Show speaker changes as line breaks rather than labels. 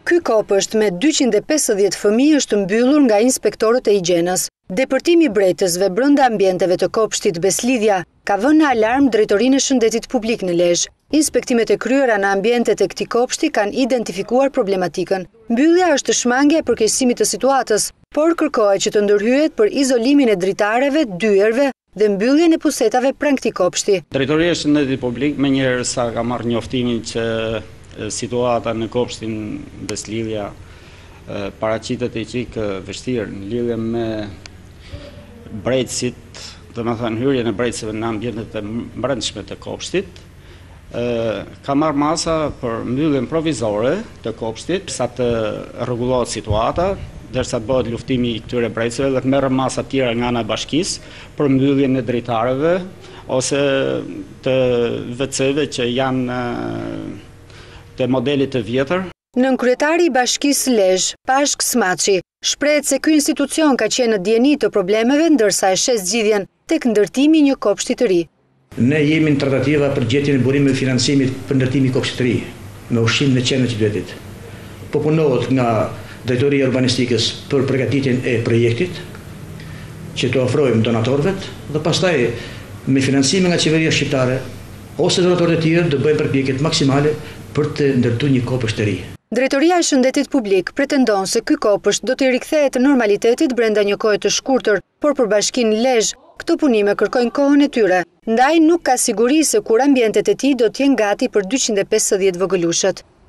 Ky kopësht me 250 fëmijë është mbyllur nga inspektorët e higjienës. Depërtimi i brejtësve brenda ambienteve të kopshtit Beslidhja ka vënë në alarm Drejtorinë e Shëndetit Publik në Lezhë. Inspektimet e kryera në ambientet e këtij kopshti kanë identifikuar problematikën. Mbyllja është shmangja e përkeqësimit të situatës, por kërkohet që të ndërhyet për izolimin e dritareve, dyerve dhe mbylljen e pusetave pranë këtij kopshti.
Drejtoria e Shëndetit Publik menjëherë ka marrë njoftimin që situata në kopshtin Beslidhja paraqitet e çik vështirë në lidhje me brejtësit, domethënë hyrjen e brejtësve në ambientet e brendshme të kopshtit. Ka marrë masa për mbylljen provizore të kopshtit, sa të rregullohet situata, derisa të bëhet luftimi i këtyre brejtësve dhe të merren masa tjera nga ana e bashkisë për mbylljen e dritareve ose të WC-ve që janë të modelit të vjetër.
Nënkryetari i Bashkisë Lezhë, Pashk Smaçi, shprehet se ky institucion ka qenë në dieni të problemeve ndërsa e shes zgjidhjen tek ndërtimi i një kopshti të ri.
Ne jemi në tratativa për gjetjen e burimeve të financimit për ndërtimin e kopshtit të ri, me ushqim në qendrën e qytetit. Po punohet nga Drejtoria e Urbanistikës për përgatitjen e projektit, që të ofrojmë donatorëve dhe pastaj me financime nga qeveria shqiptare ose donatorët e tjerë të bëjmë përpjekjet maksimale për të ndërtuar një kopësht të ri.
Drejtoria e Shëndetit Publik pretendon se ky kopësht do të rikthehet të normalitetit brenda një kohe të shkurtër, por për Bashkinë Lezhë këto punime kërkojnë kohën e tyre, ndaj nuk ka siguri se kur ambientet e tij do të jenë gati për 250 vogëlushët.